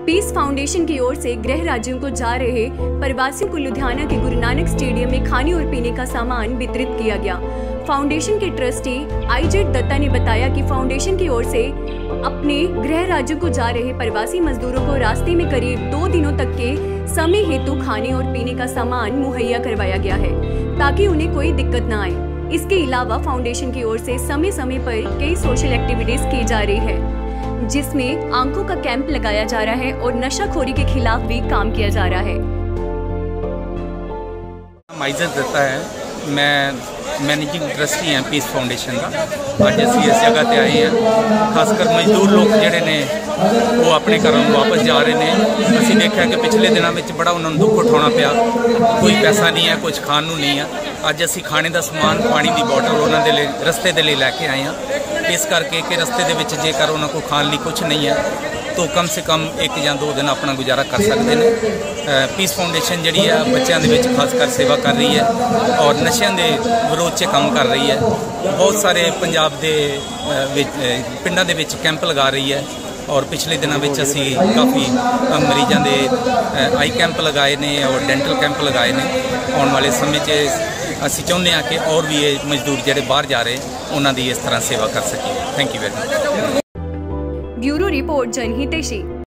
Peace foundation की ओर से गृह राज्यों को जा रहे प्रवासियों को लुधियाना के गुरु नानक स्टेडियम में खाने और पीने का सामान वितरित किया गया। फाउंडेशन के ट्रस्टी आईजेड दत्ता ने बताया कि फाउंडेशन की ओर से अपने गृह राज्यों को जा रहे प्रवासी मजदूरों को रास्ते में करीब 2 दिनों तक के समय हेतु खाने और पीने का सामान मुहैया करवाया गया है ताकि उन्हें कोई दिक्कत न आए। इसके अलावा फाउंडेशन की ओर से समय समय पर कई सोशल एक्टिविटीज की जा रही है, जिसमें आंखों का कैंप लगाया जा रहा है और नशाखोरी के खिलाफ भी काम किया जा रहा है। आईजेड दत्ता है, मैं मैनेजिंग ट्रस्टी हैं पीस फाउंडेशन का। अज असी इस जगह पर आए हैं, खासकर मजदूर लोग जोड़े ने वो अपने घरों वापस जा रहे हैं। असी देखा कि पिछले दिनों में बड़ा उन्होंने दुख उठाना पिया, कोई पैसा नहीं है, कुछ खाण नूं नहीं है। अज असी खाने का समान, पानी की बॉटल उन्होंने रस्ते के लिए लैके आए हैं, इस करके कि रस्ते दे विच जेकर उन्होंने को खाने लिए कुछ नहीं है तो कम से कम 1 या 2 दिन अपना गुजारा कर सकते हैं। पीस फाउंडेशन जी है बच्चों के खासकर सेवा कर रही है और नशे के विरोध से काम कर रही है। बहुत सारे पंजाब के पिंडों के कैंप लगा रही है और पिछले दिनों में असी काफ़ी मरीजों के आई कैंप लगाए ने और डेंटल कैंप लगाए ने। आने वाले समय असी चाहते हैं कि और भी ये मजदूर जोड़े बाहर जा रहे उन्होंने इस तरह सेवा कर सकें। Thank you very much. Bureau report जनहितैषी।